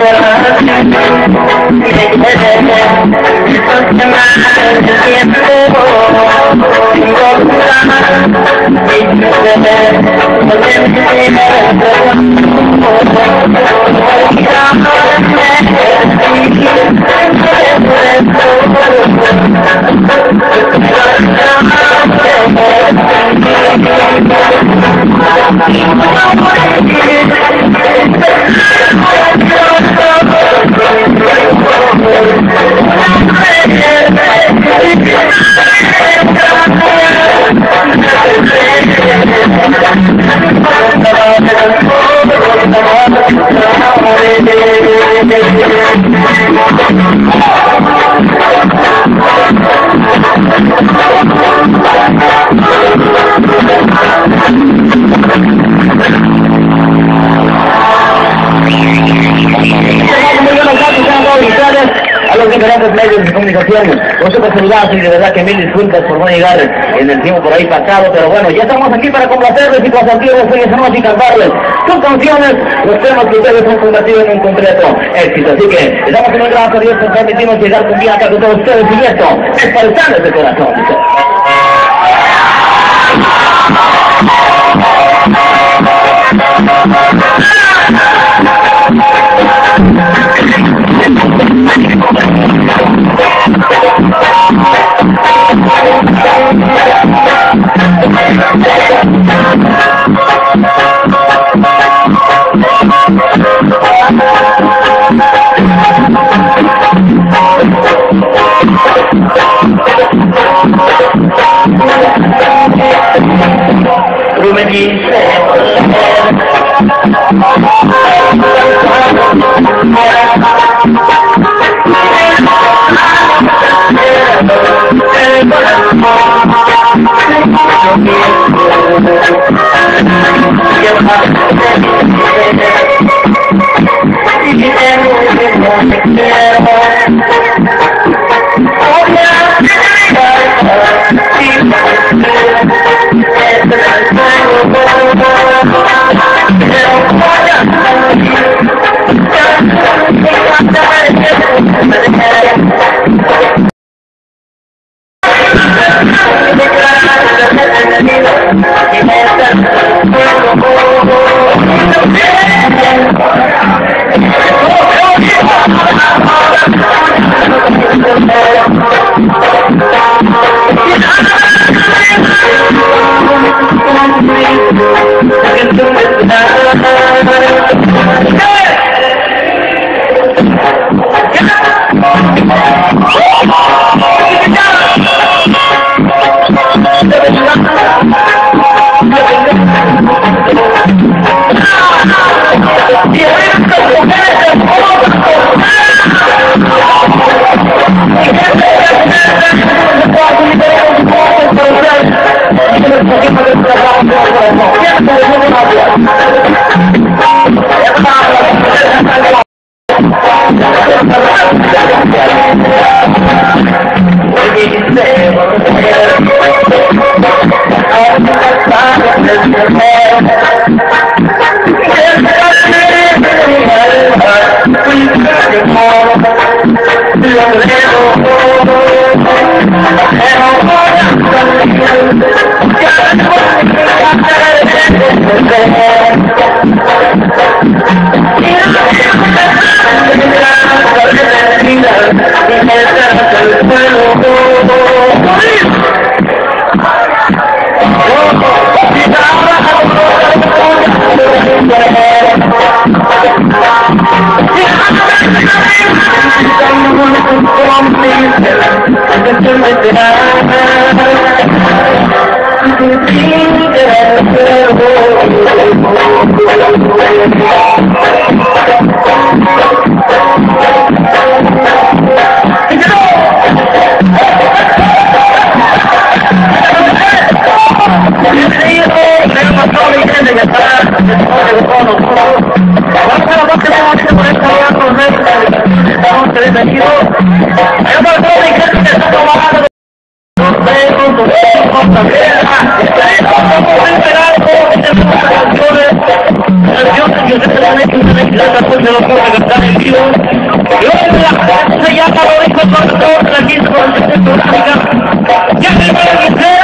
A los diferentes medios de comunicación, nosotros saludamos y de verdad que mil disculpas por no llegar en el tiempo por ahí pasado, pero bueno, ya estamos aquí para complacerles y consentirles en esta noche y cantarles sus canciones, los temas que ustedes han convertido en un completo éxito. Así que les damos un gran adiós, nos permitimos llegar un día acá con todos ustedes y esto es Paisanos de Corazón. Tú me dices Yo Esta fuente de los que están en vivo. Y hoy se llama lo dijo el corredor de la quinta por el centro Blanca. Ya me voy a quitar.